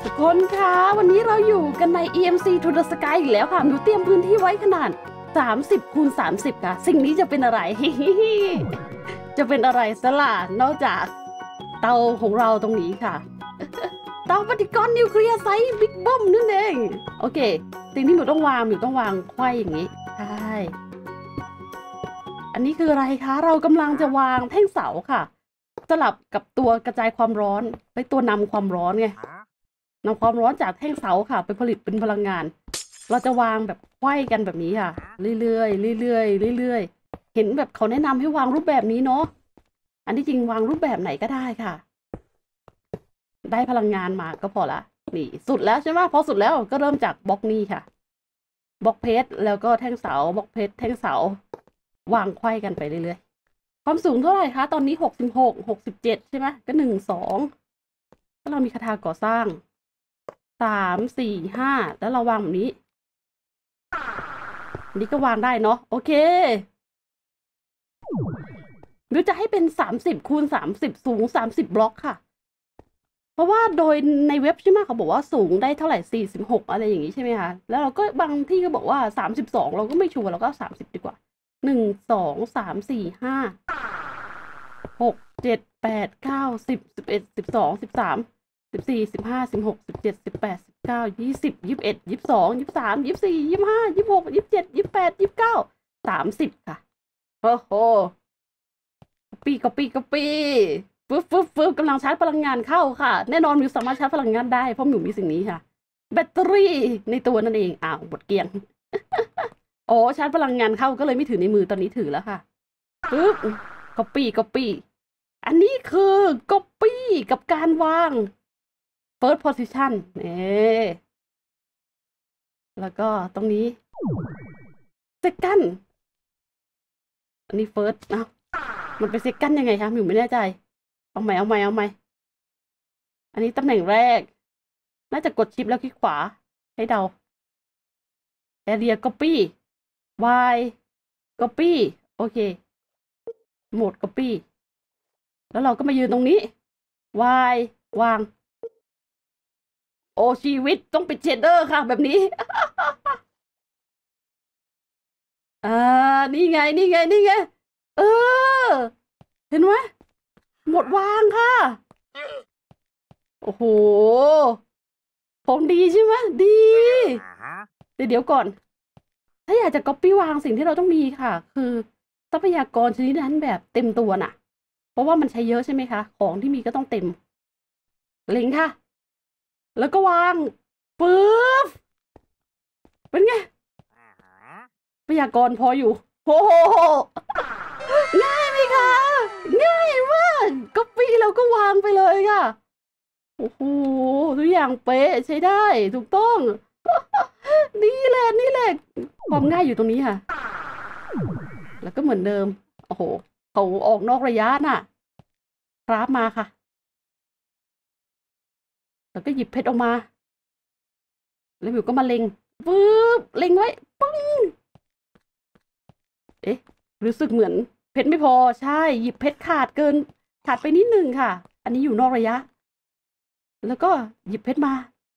คนคะวันนี้เราอยู่กันใน EMC to the Sky อีกแล้วค่ะหนูเตรียมพื้นที่ไว้ขนาด30 คูณ 30ค่ะสิ่งนี้จะเป็นอะไร จะเป็นอะไรสล่ะนอกจากเตาของเราตรงนี้ค่ะ เตาปฏิกรณ์นิวเคลียร์ไซส์บิ๊กบอมนั่นเองโอเคสิ่งที่หนูต้องวางไขว้อย่างนี้ใช่อันนี้คืออะไรคะเรากำลังจะวางแท่งเสาค่ะสลับกับตัวกระจายความร้อนไปตัวนำความร้อนไงนำความร้อนจากแท่งเสาค่ะไปผลิตเป็นพลังงานเราจะวางแบบไขว้กันแบบนี้ค่ะเรื่อยๆเรื่อยๆเรื่อยๆเห็นแบบเขาแนะนำให้วางรูปแบบนี้เนาะอันที่จริงวางรูปแบบไหนก็ได้ค่ะได้พลังงานมาก็พอละนี่สุดแล้วใช่ไหมพอสุดแล้วก็เริ่มจากบล็อกนี้ค่ะบล็อกเพชรแล้วก็แท่งเสาบล็อกเพชรแท่งเสาวางไขว้กันไปเรื่อยๆความสูงเท่าไหร่คะตอนนี้67ใช่ไหมก็12ถ้าเรามีคาถาก่อสร้าง3 4 5แล้วเราวางแบบนี้อันนี้ก็วางได้เนาะโอเคหรือจะให้เป็น30 คูณ 30สูง30บล็อกค่ะเพราะว่าโดยในเว็บใช่ไหมเขาบอกว่าสูงได้เท่าไหร่46อะไรอย่างนี้ใช่ไหมคะแล้วเราก็บางที่ก็บอกว่า32เราก็ไม่ชัวร์เราก็30ดีกว่า1 2 3 4 5 6 7 8 9 10 11 12 13 14 15 16 17 18 19 20 21 22 23 24 25 26 27 28 29 30ค่ะโอ้โหก๊อปปี้ฟึบกำลังชาร์จพลังงานเข้าค่ะแน่นอนมิวสามารถชาร์จพลังงานได้เพราะมิวมีสิ่งนี้ค่ะแบตเตอรี่ในตัวนั่นเองอ้าวหมดเกลี้ยงโอ้ชาร์จพลังงานเข้าก็เลยไม่ถือในมือตอนนี้ถือแล้วค่ะปึ๊บก๊อปปี้อันนี้คือ copy กับการวาง first position นี่แล้วก็ตรงนี้ second อันนี้ first นะมันเป็น second ยังไงคะหมิวไม่แน่ใจเอาใหม่อันนี้ตำแหน่งแรกน่าจะกดชิปแล้วคลิกขวาให้เดา area copy y copy โอเคโหมด copy แล้วเราก็มายืนตรงนี้ y วางโอชีวิตต้องเป็นเชดเดอร์ค่ะแบบนี้ นี่ไงเออเห็นไหมหมดวางค่ะโอ้โหผมดีใช่ไหมดีเดี๋ยวก่อนถ้าอยากจะก๊อปปี้วางสิ่งที่เราต้องมีค่ะคือทรัพยากรชนิดนั้นแบบเต็มตัวน่ะเพราะว่ามันใช้เยอะใช่ไหมคะของที่มีก็ต้องเต็มเล็งค่ะแล้วก็วางปึ๊บเป็นไงทรัพยากรพออยู่โอ้โหง่ายไหมคะง่ายมากก๊อปปี้แล้วก็วางไปเลยค่ะโอ้โหทุกอย่างเป๊ะใช้ได้ถูกต้องนี่แหละความง่ายอยู่ตรงนี้ค่ะแล้วก็เหมือนเดิมโอ้โหเขาออกนอกระยะน่ะคราฟมาค่ะแล้วก็หยิบเพชรออกมาแล้วมิวก็มาเล็งปึ๊บเล็งไว้ปึ้งเอ๊ะรู้สึกเหมือนเพชรไม่พอใช่หยิบเพชรขาดไปนิดนึงค่ะอันนี้อยู่นอกระยะแล้วก็หยิบเพชรมา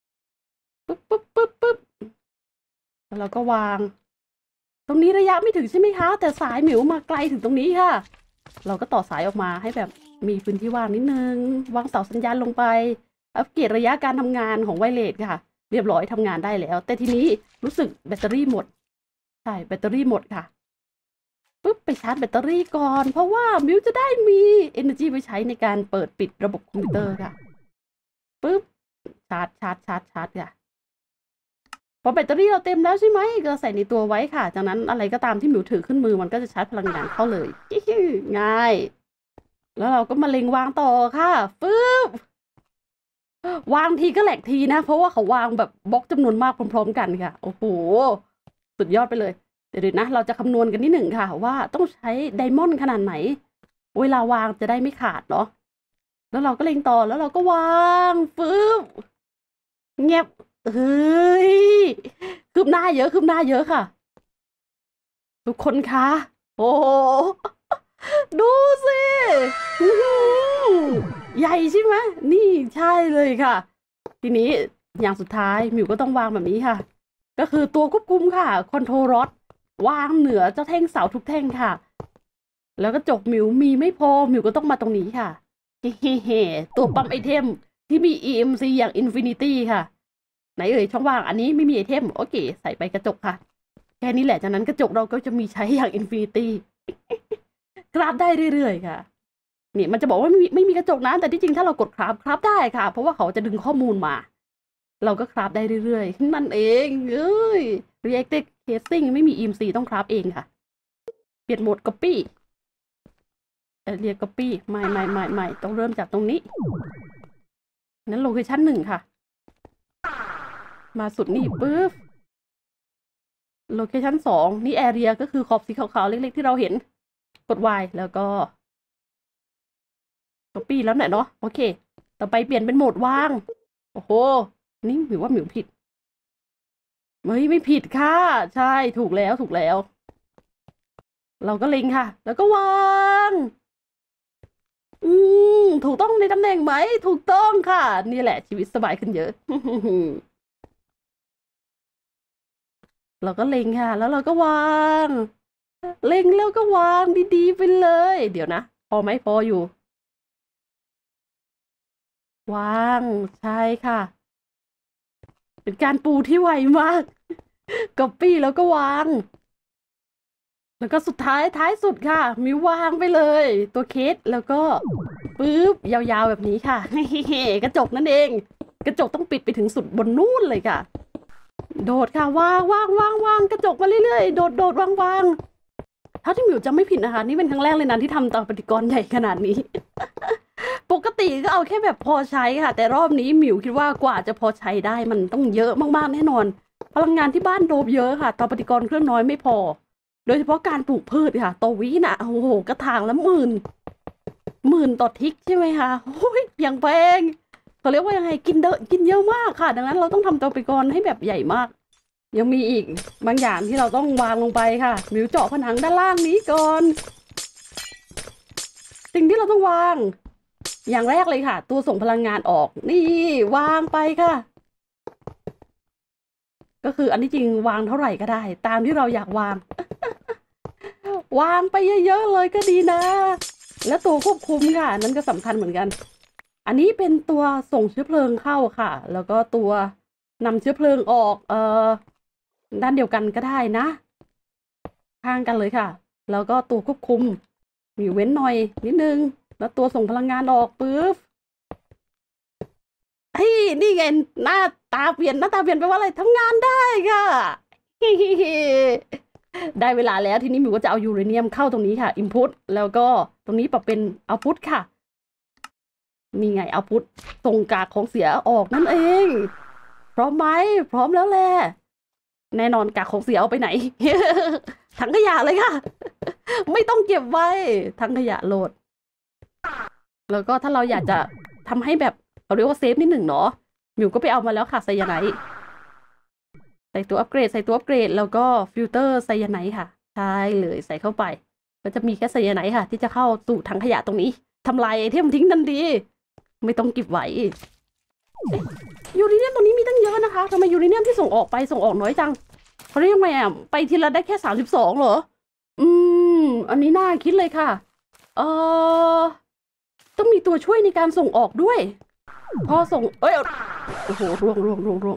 ปึ๊บแล้วเราก็วางตรงนี้ระยะไม่ถึงใช่ไหมคะแต่สายหมิวมาไกลถึงตรงนี้ค่ะเราก็ต่อสายออกมาให้แบบมีพื้นที่ว่างนิดนึงวางเสาสัญญาณลงไปอัปเกรดระยะการทำงานของไวเลสค่ะเรียบร้อยทำงานได้แล้วแต่ทีนี้รู้สึกแบตเตอรี่หมดใช่แบตเตอรี่หมดค่ะปึ๊บไปชาร์จแบตเตอรี่ก่อนเพราะว่ามิวจะได้มี energy ไว้ใช้ในการเปิดปิดระบบคอมพิวเตอร์ค่ะปึ๊บชาร์จค่ะพอแบตเตอรี่เราเต็มแล้วใช่ไหมก็ใส่ในตัวไว้ค่ะจากนั้นอะไรก็ตามที่หมิวถือขึ้นมือมันก็จะชาร์จพลังงานเข้าเลยง่ายแล้วเราก็มาเล็งวางต่อค่ะปึ๊บวางทีก็แหลกทีนะเพราะว่าเขาวางแบบบล็อกจำนวนมากพร้อมๆกันค่ะโอ้โหสุดยอดไปเลยเดี๋ยวนะเราจะคำนวณกันนิดหนึ่งค่ะว่าต้องใช้ไดมอนด์ขนาดไหนเวลาวางจะได้ไม่ขาดเนาะแล้วเราก็เล็งต่อแล้วเราก็วางปึ๊บเงียบเฮ้ยคืบหน้าเยอะค่ะทุกคนคะโอ้โหดูสิใหญ่ใช่ไหมนี่ใช่เลยค่ะทีนี้อย่างสุดท้ายหมิวก็ต้องวางแบบนี้ค่ะ ก็คือตัวควบคุมค่ะคอนโทรลรอดวางเหนือเจ้าแท่งเสาทุกแท่งค่ะ แล้วก็จกหมิวมีไม่พอหมิวก็ต้องมาตรงนี้ค่ะเฮ้ตัวปั๊มไอเทมที่มี EMC อย่าง Infinity ค่ะไหนเอ่ยช่องว่างอันนี้ไม่มีไอเทมโอเคใส่ไปกระจกค่ะแค่นี้แหละจากนั้นกระจกเราก็จะมีใช้อย่าง Infinity คราฟได้เรื่อยๆค่ะนี่มันจะบอกว่าไม่มีกระจกนะแต่ที่จริงถ้าเรากดคราฟได้ค่ะเพราะว่าเขาจะดึงข้อมูลมา เราก็คราฟได้เรื่อยๆนั่นเองReactive Casing ไม่มี EMC ต้องคราฟเองค่ะเปลี่ยนโหมด Copy เรียก Copy ไม่ต้องเริ่มจากตรงนี้นั้นโลเคชั่น1ค่ะมาสุดนี่ปึ๊บโลเคชั่น2นี่แอเรียก็คือขอบสีขาวๆเล็กๆที่เราเห็นกด Y แล้วก็ Copy แล้วเนี่ยเนาะโอเคต่อไปเปลี่ยนเป็นโหมดวางโอ้โหนี่หมิวว่าหมิวผิดไม่ผิดค่ะใช่ถูกแล้วเราก็เล็งค่ะ แล้วก็วางถูกต้องในตำแหน่งไหมถูกต้องค่ะนี่แหละชีวิตสบายขึ้นเยอะ เราก็เล็งค่ะ แล้วเราก็วางเล็งแล้วก็วางดีๆไปเลย เดี๋ยวนะพอไหมพออยู่ วางใช่ค่ะ เป็นการปูที่ไวมากก๊อปปี้แล้วก็วาง แล้วก็สุดท้ายสุดค่ะมิววางไปเลย ตัวเคสแล้วก็ปึ๊บยาวๆแบบนี้ค่ะ กระจกนั่นเอง กระจกต้องปิดไปถึงสุดบนนู่นเลยค่ะ โดดค่ะวางกระจกมาเรื่อยๆโดดวางถ้าที่มิวจำไม่ผิดนะคะนี่เป็นครั้งแรกเลยนะที่ทำเตาปฏิกรณ์ใหญ่ขนาดนี้ ปกติก็เอาแค่แบบพอใช้ค่ะ แต่รอบนี้มิวคิดว่ากว่าจะพอใช้ได้มันต้องเยอะมากๆแน่นอน พลังงานที่บ้านโดบเยอะค่ะเตาปฏิกรณ์เครื่องน้อยไม่พอโดยเฉพาะการปลูกพืชค่ะต่อวิน่ะโอ้โหกระถางละหมื่นต่อทิกใช่ไหมคะโอ้ยอย่างแพงเขาเรียกว่ายังไงกินเยอะมากค่ะดังนั้นเราต้องทำเตาปฏิกรณ์ให้แบบใหญ่มากยังมีอีกบางอย่างที่เราต้องวางลงไปค่ะมิวเจาะผนังด้านล่างนี้ก่อนสิ่งที่เราต้องวางอย่างแรกเลยค่ะตัวส่งพลังงานออกนี่วางไปค่ะก็คืออันที่จริงวางเท่าไหร่ก็ได้ตามที่เราอยากวาง วางไปเยอะๆเลยก็ดีนะและตัวควบคุมค่ะนั้นก็สำคัญเหมือนกันอันนี้เป็นตัวส่งเชื้อเพลิงเข้าค่ะแล้วก็ตัวนำเชื้อเพลิงออกด้านเดียวกันก็ได้นะข้างกันเลยค่ะแล้วก็ตัวควบคุมมีเว้นหน่อยนิดนึงแล้วตัวส่งพลังงานออกปึ๊บเฮ้ยนี่ไงหน้าตาเปลี่ยนแปลว่าอะไรทำงานได้ค่ะ ได้เวลาแล้วทีนี้มิวก็จะเอายูเรเนียมเข้าตรงนี้ค่ะ input แล้วก็ตรงนี้ปรับเป็น output ค่ะนี่ไง output ส่งกากของเสียออกนั่นเองพร้อมไหมพร้อมแล้วแหละแน่นอนกากของเสียเอาไปไหน ถังขยะเลยค่ะ ไม่ต้องเก็บไว้ถังขยะโหลดแล้วก็ถ้าเราอยากจะทำให้แบบเขาเรียกว่าเซฟนิดหนึ่งเนาะมิวก็ไปเอามาแล้วค่ะไซยาไนด์ใส่ตัวอัปเกรดแล้วก็ฟิลเตอร์ไซยาไนด์ค่ะใช่เลยใส่เข้าไปก็จะมีแค่ไซยาไนด์ค่ะที่จะเข้าสู่ถังขยะตรงนี้ทำลายไอเทมทิ้งทันทีไม่ต้องเก็บไว้ยูเรเนียมตรงนี้มีตั้งเยอะนะคะทำไมยูเรเนียมที่ส่งออกน้อยจังเขาเรียกไงอ่ะไปทีละได้แค่32เหรออันนี้น่าคิดเลยค่ะต้องมีตัวช่วยในการส่งออกด้วยพอส่งโอ้โหร่วง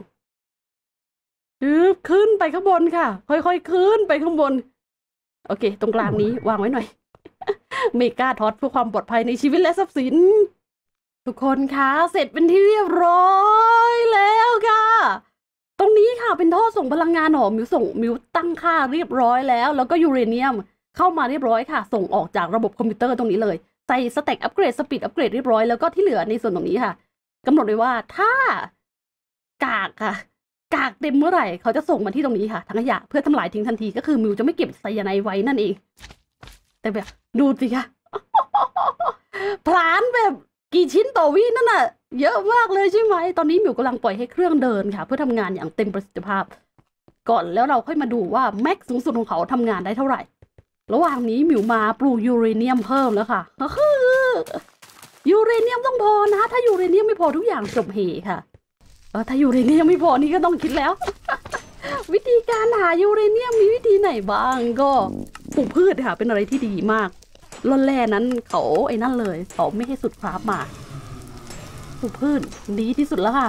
ขึ้นไปข้างบนค่ะค่อยๆขึ้นไปข้างบนโอเคตรงกลางนี้วางไว้หน่อย เมกาท็อตเพื่อความปลอดภัยในชีวิตและทรัพย์สินทุกคนคะเสร็จเป็นที่เรียบร้อยแล้วค่ะตรงนี้ค่ะเป็นท่อส่งพลังงานหอมมิวตั้งค่าเรียบร้อยแล้วก็ยูเรเนียมเข้ามาเรียบร้อยค่ะส่งออกจากระบบคอมพิวเตอร์ตรงนี้เลยใส่สแต็กอัปเกรดสปีดอัปเกรดเรียบร้อยแล้วก็ที่เหลือในส่วนตรงนี้ค่ะกำหนดไว้ว่าถ้ากากค่ะกากเต็มเมื่อไหร่เขาจะส่งมาที่ตรงนี้ค่ะถังขยะเพื่อทำลายทิ้งทันทีก็คือมิวจะไม่เก็บไซยาไนด์ไว้นั่นเองแต่แบบดูสิค่ะ พลานแบบกี่ชิ้นต่อวินั่นน่ะเยอะมากเลยใช่ไหมตอนนี้มิวกำลังปล่อยให้เครื่องเดินค่ะเพื่อทำงานอย่างเต็มประสิทธิภาพก่อนแล้วเราค่อยมาดูว่าแม็กสูงสุดของเขาทำงานได้เท่าไหร่ระหว่างนี้มิวมาปลูกยูเรเนียมเพิ่มแล้วค่ะก็คือยูเรเนียมต้องพอนะถ้ายูเรเนียมไม่พอทุกอย่างจบเหค่ะถ้ายูเรเนียมไม่พอนี่ก็ต้องคิดแล้ว วิธีการหายูเรเนียมมีวิธีไหนบ้างก็ปลูกพืชค่ะเป็นอะไรที่ดีมากร่อนแร่นั้นเขาไอ้นั่นเลยเขาไม่ให้สุดคราฟมาปลูกพืชดีที่สุดแล้วค่ะ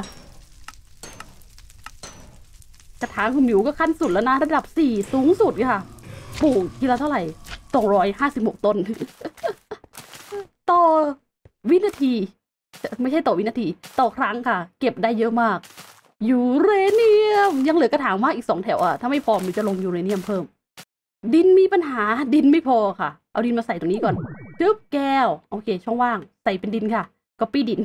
กระถางคุณหมิวก็ขั้นสุดแล้วนะระดับ4สูงสุดค่ะปลูกทีละเท่าไหร่256ต้น ต่อวินาทีไม่ใช่ต่อวินาทีต่อครั้งค่ะเก็บได้เยอะมากยูเรเนียมยังเหลือกระถางว่างอีก2แถวถ้าไม่พอมันจะลงยูเรเนียมเพิ่มดินมีปัญหาดินไม่พอค่ะเอาดินมาใส่ตรงนี้ก่อนจึ๊บแก้วโอเคช่องว่างใส่เป็นดินค่ะก๊อปปี้ดิน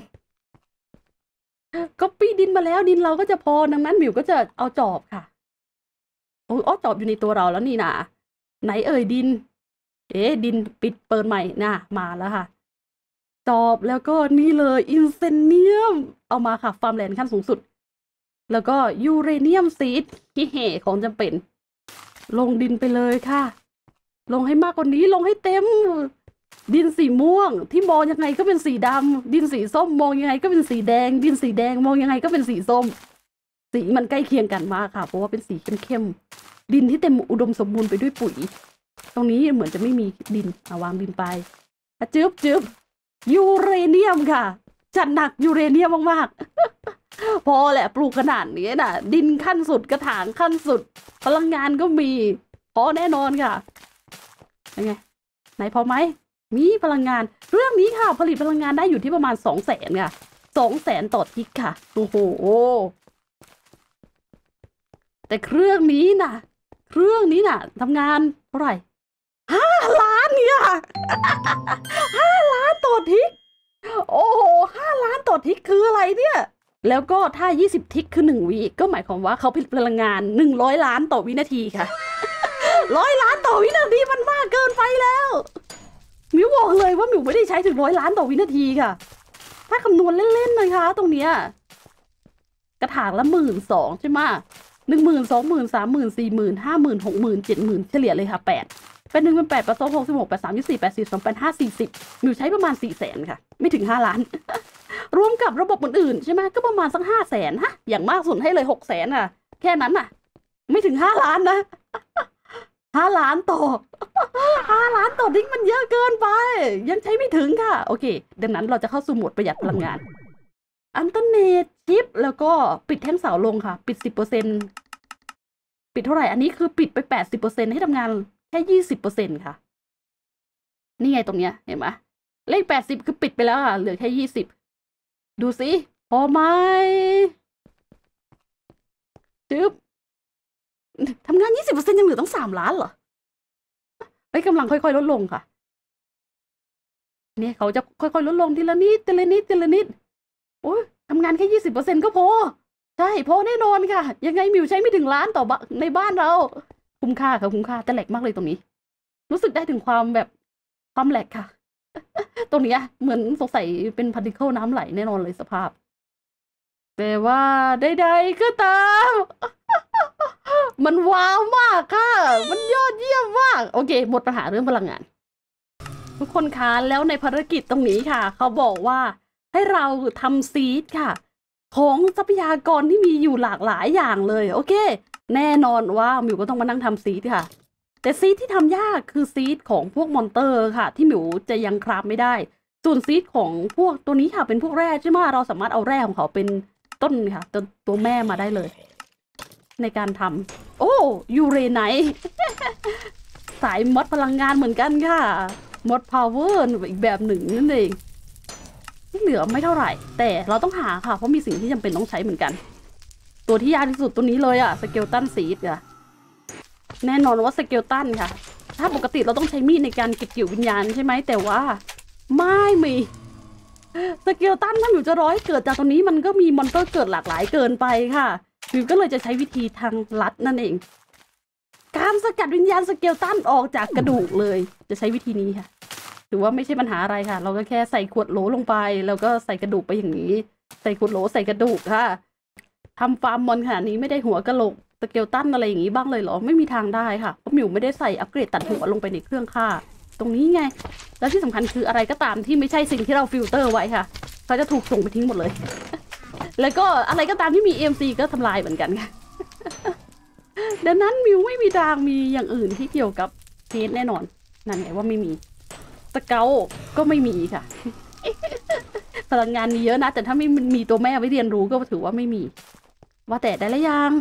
ก๊อปปี้ดินมาแล้วดินเราก็จะพอดังนั้นหมิวก็จะเอาจอบค่ะโอ้จอบอยู่ในตัวเราแล้วนี่นะไหนเอ่ยดินดินปิดเปิดใหม่นะมาแล้วค่ะจอบแล้วก็นี่เลยอินเซเนียมเอามาค่ะฟาร์มแลนด์ขั้นสูงสุดแล้วก็ยูเรเนียมซีดที่เหของจำเป็นลงดินไปเลยค่ะลงให้มากกว่านี้ลงให้เต็มดินสีม่วงที่มองยังไงก็เป็นสีดำดินสีส้มมองยังไงก็เป็นสีแดงดินสีแดงมองยังไงก็เป็นสีส้มสีมันใกล้เคียงกันมากค่ะเพราะว่าเป็นสีเข้มๆดินที่เต็มอุดมสมบูรณ์ไปด้วยปุ๋ยตรงนี้เหมือนจะไม่มีดินวางดินไปจึ๊บยูเรเนียมค่ะจัดหนักยูเรเนียมมากๆ พอแหละปลูกขนาดนี้น่ะดินขั้นสุดกระถางขั้นสุดพลังงานก็มีพอแน่นอนค่ะยังไงไหนพอไหมมีพลังงานเรื่องนี้ค่ะผลิตพลังงานได้อยู่ที่ประมาณ200,000ค่ะ200,000ต่อทิกค่ะโอ้โหแต่เครื่องนี้น่ะทำงานเท่าไหร่5 ล้านเนี่ย5 ล้านต่อทิกโอ้โห5 ล้านต่อทิกคืออะไรเนี่ยแล้วก็ถ้า20ทิกคือ1 วิก็หมายความว่าเขาผลิตพลังงาน100 ล้านต่อวินาทีค่ะ100 ล้านต่อวินาทีมันมากเกินไปแล้วมิวบอกเลยว่ามิวไม่ได้ใช้ถึง100 ล้านต่อวินาทีค่ะถ้าคำนวณเล่นๆนะคะตรงเนี้ยกระถางละ12,000ใช่ไหม10,000 20,000 30,000 40,000 50,000 60,000 70,000เฉลี่ยเลยค่ะ8เป็น1 8 8 2 6 6 8 3 24 8 4 2 8 5 40มิวใช้ประมาณ400,000ค่ะไม่ถึง5 ล้าน รวมกับระบบอื่นๆใช่ไหมก็ประมาณสัก500,000อย่างมากสุดให้เลย600,000แค่นั้นไม่ถึง5 ล้านนะ5 ล้านต่อ5 ล้านต่อดิ้งมันเยอะเกินไปยังใช้ไม่ถึงค่ะโอเคดังนั้นเราจะเข้าสู่โหมดประหยัดพลังงานอันเทอร์เน็ตชิปแล้วก็ปิดแท่งเสาลงค่ะปิด10%ปิดเท่าไหร่อันนี้คือปิดไป80%ให้ทำงานแค่20%ค่ะนี่ไงตรงเนี้ยเห็นไหมเลข80คือปิดไปแล้วค่ะเหลือแค่20ดูสิพอไหมจึ๊บทำงาน20%ยังเหลือต้อง3 ล้านเหรอกำลังค่อยๆลดลงค่ะเนี่ยเขาจะค่อยๆลดลงทีละนิดโอ้ยทำงานแค่20%ก็พอใช่พอแน่นอนค่ะยังไงมิวใช้ไม่ถึงล้านต่อในบ้านเราคุ้มค่าค่ะคุ้มค่าแต่แหลกมากเลยตรงนี้รู้สึกได้ถึงความแหลกค่ะ ตรงนี้เหมือนสงสัยเป็นพาร์ติเคิลน้ำไหลแน่นอนเลยสภาพแต่ว่าใดๆก็ตาม มันว้าวมากค่ะมันยอดเยี่ยมมากโอเคหมดปัญหาเรื่องพลังงานทุกคนคะแล้วในภารกิจตรงนี้ค่ะเขาบอกว่าให้เราทำซีดค่ะของทรัพยากรที่มีอยู่หลากหลายอย่างเลยโอเคแน่นอนว่ามิวก็ต้องมานั่งทำซีดค่ะแต่ซีดที่ทำยากคือซีดของพวกมอนเตอร์ค่ะที่หมิวจะยังคราฟไม่ได้ส่วนซีดของพวกตัวนี้ค่ะเป็นพวกแร่ใช่ไหมเราสามารถเอาแร่ของเขาเป็นต้นค่ะตัวแม่มาได้เลยในการทำโอ้ยูเรไนท์ สายมดพลังงานเหมือนกันค่ะมดพาวเวอร์อีกแบบหนึ่งนั่นเองที่เหลือไม่เท่าไหร่แต่เราต้องหาค่ะเพราะมีสิ่งที่จำเป็นต้องใช้เหมือนกันตัวที่ยากที่สุดตัวนี้เลยสเกลตันซีดค่ะแน่นอนว่าสเกลตันค่ะถ้าปกติเราต้องใช้มีดในการเก็บเกี่ยววิญญาณใช่ไหมแต่ว่าไม่มีสเกลตันถ้าหมิวจะร้อยเกิดจากตรงนี้มันก็มีมอนเตอร์เกิดหลากหลายเกินไปค่ะหมิวก็เลยจะใช้วิธีทางลัดนั่นเองการสกัดวิญญาณสเกลตันออกจากกระดูกเลยจะใช้วิธีนี้ค่ะถือว่าไม่ใช่ปัญหาอะไรค่ะเราก็แค่ใส่ขวดโหลลงไปแล้วก็ใส่กระดูกไปอย่างนี้ใส่ขวดโหลใส่กระดูกค่ะทำฟาร์มมอนขนาดนี้ไม่ได้หัวกะโหลกสเกลตันอะไรอย่างนี้บ้างเลยเหรอไม่มีทางได้ค่ะเพราะหมิวไม่ได้ใส่อัปเกรดตัดหัวลงไปในเครื่องฆ่าตรงนี้ไงแล้วที่สำคัญคืออะไรก็ตามที่ไม่ใช่สิ่งที่เราฟิลเตอร์ไว้ค่ะเขาจะถูกส่งไปทิ้งหมดเลยแล้วก็อะไรก็ตามที่มี EMC ก็ทำลายเหมือนกันค่ะดังนั้นมิวไม่มีทางมีอย่างอื่นที่เกี่ยวกับเทสแน่นอนนั่นไงว่าไม่มีสเกลก็ไม่มีค่ะพลังงานมีเยอะนะแต่ถ้าไม่มีตัวแม่ไว้เรียนรู้ก็ถือว่าไม่มีว่าแต่ได้แล้วยัง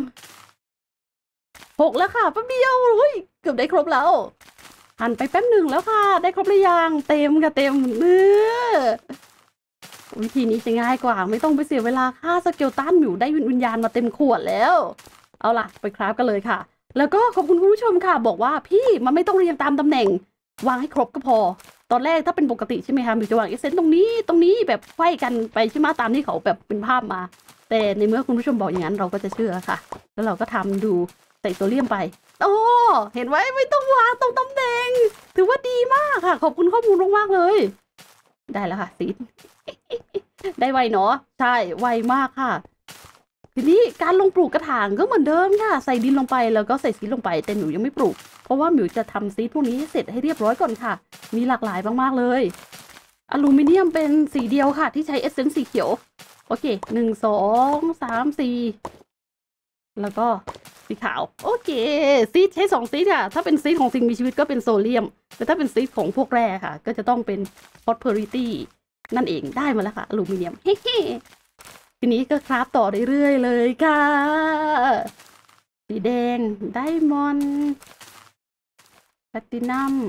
6แล้วค่ะแป๊บเดียวเฮ้ยเกือบได้ครบแล้วหันไปแป๊บหนึ่งแล้วค่ะได้ครบหรือยังเต็มค่ะเต็มเนื้อวิธีนี้จะง่ายกว่าไม่ต้องไปเสียเวลาฆ่าสเกลตันหมิวได้วิญญาณมาเต็มขวดแล้วเอาล่ะไปคราฟกันเลยค่ะแล้วก็ขอบคุณคุณผู้ชมค่ะบอกว่าพี่มันไม่ต้องเรียงตามตำแหน่งวางให้ครบก็พอตอนแรกถ้าเป็นปกติใช่ไหมคะมิวจะวางเอเซนต์ตรงนี้แบบไขว้กันไปใช่ไหมตามที่เขาแบบเป็นภาพมาแต่ในเมื่อคุณผู้ชมบอกอย่างนั้นเราก็จะเชื่อค่ะแล้วเราก็ทำดูใส่โซเลียมไปโอ้เห็นไว้ไม่ต้องวางตรงตำแหน่งถือว่าดีมากค่ะขอบคุณข้อมูลมากๆเลยได้แล้วค่ะซีด ได้ไวเนาะใช่ไวมากค่ะทีนี้การลงปลูกกระถางก็เหมือนเดิมค่ะใส่ดินลงไปแล้วก็ใส่ซีดลงไปแต่หมิวยังไม่ปลูกเพราะว่าหมิวจะทำซีดพวกนี้ให้เสร็จให้เรียบร้อยก่อนค่ะมีหลากหลายมากๆเลยอลูมิเนียมเป็นสีเดียวค่ะที่ใช้เอสเซนส์สีเขียวโอเค1 2 3 4แล้วก็สีขาวโอเคซีดใช้2ซีดค่ะถ้าเป็นซีดของสิ่งมีชีวิตก็เป็นโซเลียมแต่ถ้าเป็นซีดของพวกแร่ค่ะก็จะต้องเป็นฟอสเพอริตี้นั่นเองได้มาแล้วค่ะอลูมิเนียมเฮ้ทีนี้ก็คราฟต่อเรื่อยๆเลยค่ะสีแดงไดมอนด์แพลตินัม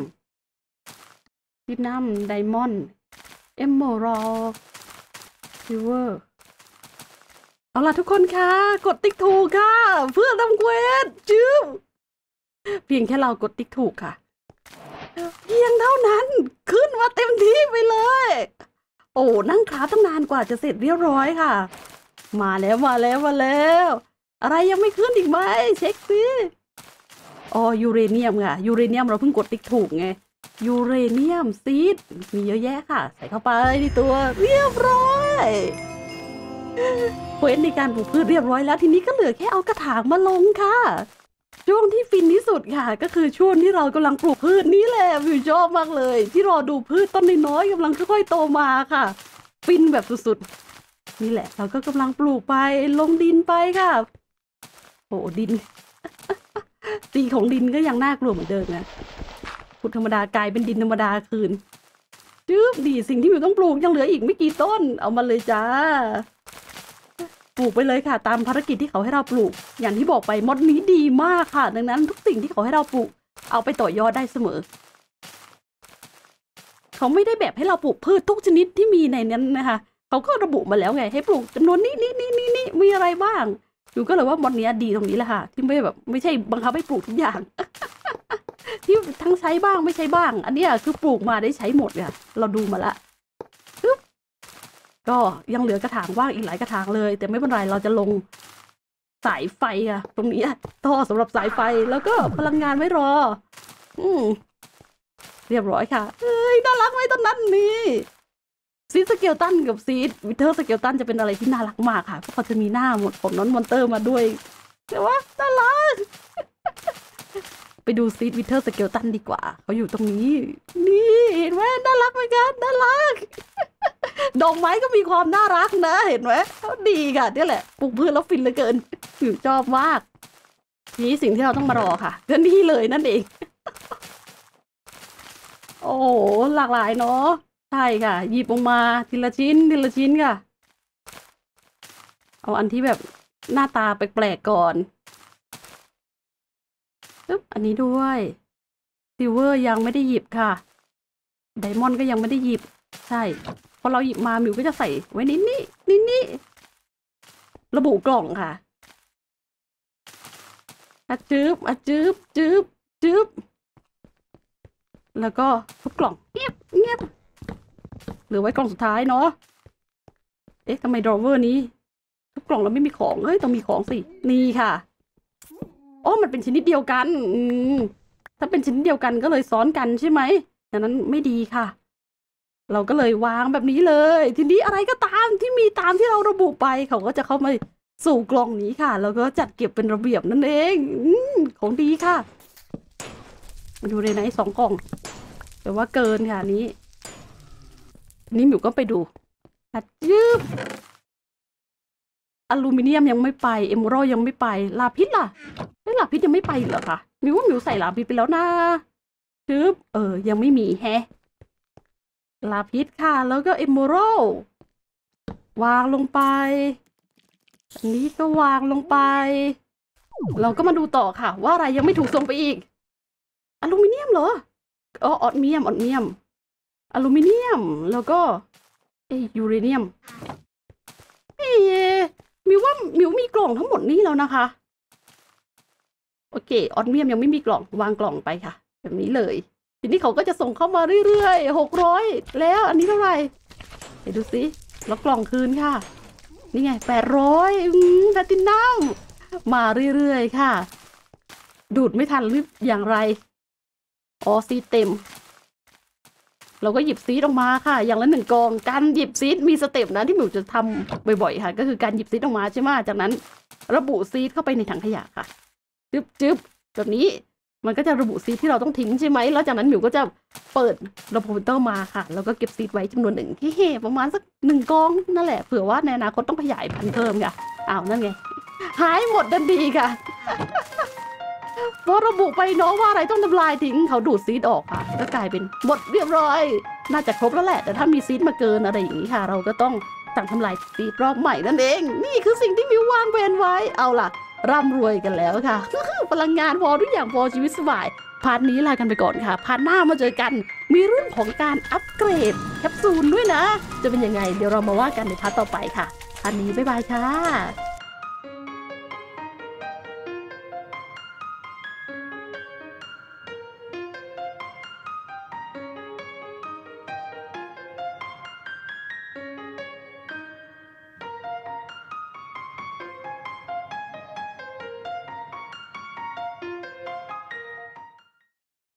ไดมอนด์เอมเมอรัลด์ซิลเวอร์เอาล่ะทุกคนค่ะกดติ๊กถูกค่ะเพื่อทำเควสจื้อเพียงแค่เรากดติ๊กถูกค่ะเพียงเท่านั้นขึ้นมาเต็มที่ไปเลยโอ้นั่งคราฟตั้งนานกว่าจะเสร็จเรียบร้อยค่ะมาแล้วอะไรยังไม่ขึ้นอีกไหมเช็คสิอ๋อยูเรเนียมค่ะยูเรเนียมเราเพิ่งกดติ๊กถูกไงยูเรเนียมซีดมีเยอะแยะค่ะใส่เข้าไปในตัวเรียบร้อยเควสในการปลูกพืชเรียบร้อยแล้วทีนี้ก็เหลือแค่เอากระถางมาลงค่ะช่วงที่ฟินที่สุดค่ะก็คือช่วงที่เรากำลังปลูกพืชนี้แหละวิวชอบมากเลยที่รอดูพืชต้นน้อยๆกำลังค่อยๆโตมาค่ะฟินแบบสุดๆนี่แหละเราก็กำลังปลูกไปลงดินไปค่ะโอ้ดิน สีของดินก็ยังน่ากลัวเหมือนเดิมนะขุดธรรมดากลายเป็นดินธรรมดาคืนจื๊บดีสิ่งที่มิวต้องปลูกยังเหลืออีกไม่กี่ต้นเอามาเลยจ้าปลูกไปเลยค่ะตามภารกิจที่เขาให้เราปลูกอย่างที่บอกไปมดนี้ดีมากค่ะดังนั้นทุกสิ่งที่เขาให้เราปลูกเอาไปต่อยอดได้เสมอเขาไม่ได้แบบให้เราปลูกพืชทุกชนิดที่มีในนั้นนะคะเขาก็ระบุมาแล้วไงให้ปลูกจำนวนนี้มีอะไรบ้างอยู่ก็เลยว่ามดนี้ดีตรงนี้แหละค่ะที่ไม่ใช่บังคับให้ปลูกทุกอย่าง ที่ทั้งใช้บ้างไม่ใช้บ้างอันนี้คือปลูกมาได้ใช้หมดเนี่ยเราดูมาละก็ยังเหลือกระถางว่างอีกหลายกระถางเลยแต่ไม่เป็นไรเราจะลงสายไฟอะตรงนี้ท่อสำหรับสายไฟแล้วก็พลังงานไว้รอเรียบร้อยค่ะเอ้ยน่ารักไหมต้นนั้นนี่ซีดสเกลตันกับซีดวิเทอร์สเกลตันจะเป็นอะไรที่น่ารักมากค่ะเพราะเขาจะมีหน้าหมดผมน้อนมอนเตอร์มาด้วยแต่ว่าน่ารัก ไปดูซีดวิเทอร์สเกลตันดีกว่าเขาอยู่ตรงนี้นี่เห็นไหมน่ารักไหมกันน่ารัก ดอกไม้ก็มีความน่ารักนะเห็นไหมดีค่ะนี่แหละปลูกพืชแล้วฟินเหลือเกินผิวชอบมากนี่สิ่งที่เราต้องมารอค่ะก็นี่เลยนั่นเอง โอ้โหหลากหลายเนาะใช่ค่ะหยิบออกมาทีละชิ้นค่ะเอาอันที่แบบหน้าตาแปลกๆก่อนปึ๊บอันนี้ด้วยซิลเวอร์ยังไม่ได้หยิบค่ะไดมอนด์ก็ยังไม่ได้หยิบใช่พอเราหยิบมามิวก็จะใส่ไว้นี่ระบุกล่องค่ะจืบแล้วก็ทุบกล่องเงียบเหลือไว้กล่องสุดท้ายเนาะเอ๊ะทำไมดรอเวอร์นี้ทุบกล่องแล้วไม่มีของเฮ้ยต้องมีของสินี่ค่ะโอ้มันเป็นชนิดเดียวกันถ้าเป็นชนิดเดียวกันก็เลยซ้อนกันใช่ไหมดังนั้นไม่ดีค่ะเราก็เลยวางแบบนี้เลยทีนี้อะไรก็ตามที่มีตามที่เราระบุไปเขาก็จะเข้ามาสู่กล่องนี้ค่ะแล้วก็จัดเก็บเป็นระเบียบนั่นเองของดีค่ะมาดูใน2 กล่องแต่ว่าเกินค่ะนี้หมิวก็ไปดูยืบอลูมิเนียมยังไม่ไปเอมอรัลยังไม่ไปลาพิษล่ะลาพิษยังไม่ไปเหรอคะมิวว่ามิวใส่ลาพิษไปแล้วนะทึบยังไม่มีแฮะลาพิษค่ะแล้วก็เอมอรัลวางลงไปอันนี้ก็วางลงไปเราก็มาดูต่อค่ะว่าอะไรยังไม่ถูกส่งไปอีกอลูมิเนียมเหรอออดเมียมอลูมิเนียมแล้วก็ยูเรเนียมมิวว่ามิวมีกล่องทั้งหมดนี้แล้วนะคะโอเคออดเมียมยังไม่มีกล่องวางกล่องไปค่ะแบบนี้เลยทีนี้เขาก็จะส่งเข้ามาเรื่อยๆ600แล้วอันนี้เท่าไหร่ไปดูสิแล้วกล่องคืนค่ะนี่ไง800แพลตินัมมาเรื่อยๆค่ะดูดไม่ทันหรืออย่างไรซีดเต็มเราก็หยิบซีดออกมาค่ะอย่างละ1 กองการหยิบซีดมีสเต็ปนะที่หมิวจะทำบ่อยๆค่ะก็คือการหยิบซีดออกมาใช่ไหมจากนั้นระบุซีดเข้าไปในถังขยะค่ะจึ๊บแบบนี้มันก็จะระบุซีดที่เราต้องทิ้งใช่ไหมแล้วจากนั้นหมิวก็จะเปิดระบบคอมพิวเตอร์มาค่ะแล้วก็เก็บซีดไว้จำนวนหนึ่งที่ประมาณสัก1 กองนั่นแหละเผื่อว่าในอนาคตต้องขยายพันธุ์เพิ่มค่ะนั่นไงหายหมดทันทีค่ะพอระบุไปเนาะว่าอะไรต้องทำลายทิ้งเขาดูดซีดออกค่ะก็กลายเป็นหมดเรียบร้อยน่าจะครบแล้วแหละแต่ถ้ามีซีดมาเกินอะไรอย่างนี้ค่ะเราก็ต้องสั่งทำลายซีดรอบใหม่นั่นเองนี่คือสิ่งที่มิววางแผนไว้เอาล่ะร่ำรวยกันแล้วค่ะ พลังงานพอทุกอย่างพอชีวิตสบายพาร์ทนี้ลากันไปก่อนค่ะพาร์ทหน้ามาเจอกันมีเรื่องของการอัปเกรดแคปซูลด้วยนะจะเป็นยังไงเดี๋ยวเรามาว่ากันในพาร์ทต่อไปค่ะพาร์ทนี้บ๊ายบายค่ะ